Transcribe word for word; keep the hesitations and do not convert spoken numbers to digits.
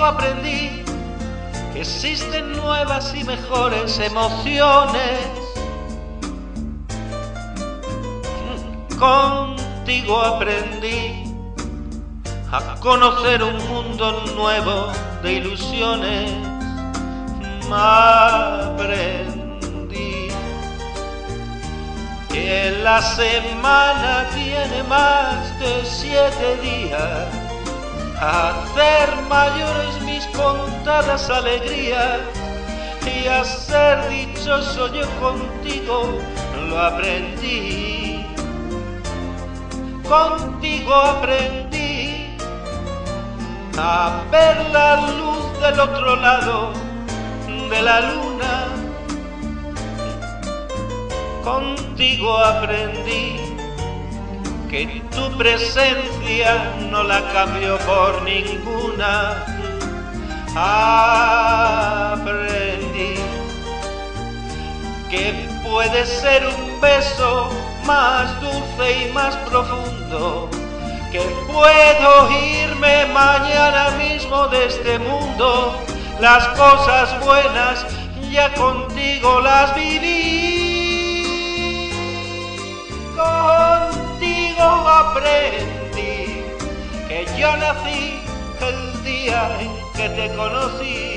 contigo aprendí que existen nuevas y mejores emociones. Contigo aprendí a conocer un mundo nuevo de ilusiones. Aprendí que la semana tiene más de siete días, a hacer mayores mis contadas alegrías y a ser dichoso yo contigo lo aprendí. Contigo aprendí a ver la luz del otro lado de la luna. Contigo aprendí que tu presencia no la cambio por ninguna. Aprendí que puede ser un beso más dulce y más profundo, que puedo irme mañana mismo de este mundo. Las cosas buenas ya contigo las viví. Contigo aprendí que yo nací el día en que te conocí.